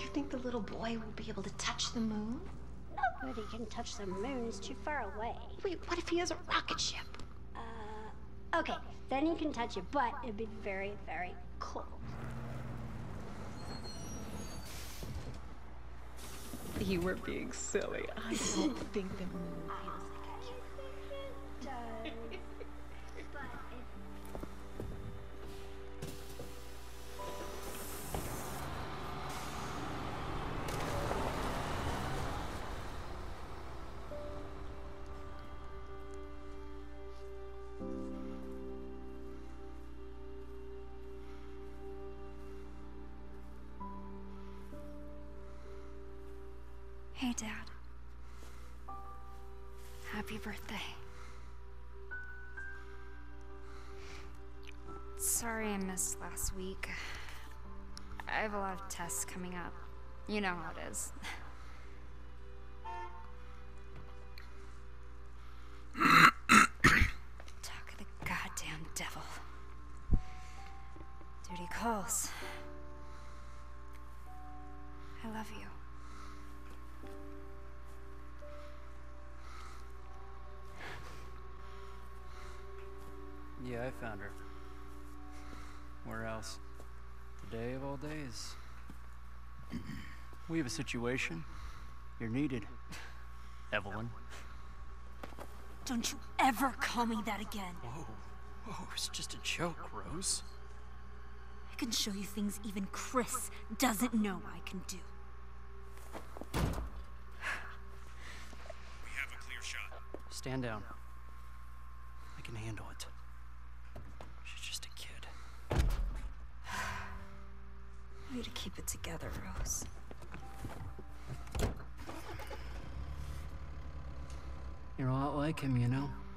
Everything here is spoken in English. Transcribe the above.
you think the little boy will be able to touch the moon? Nobody can touch the moon, it's too far away. Wait, what if he has a rocket ship? Okay, then you can touch it, but it'd be very, very cold. You were being silly. I don't think the moon feels like It does. But Hey, Dad. Happy birthday. Sorry I missed last week. I have a lot of tests coming up. You know how it is. Talk of the goddamn devil. Duty calls. I love you. Yeah, I found her. Where else? Today of all days. We have a situation. You're needed, Evelyn. Don't you ever call me that again. Whoa, it's just a joke, Rose. I can show you things even Chris doesn't know I can do. We have a clear shot. Stand down. I can handle it. She's just a kid. Way to keep it together, Rose. You're a lot like him, you know?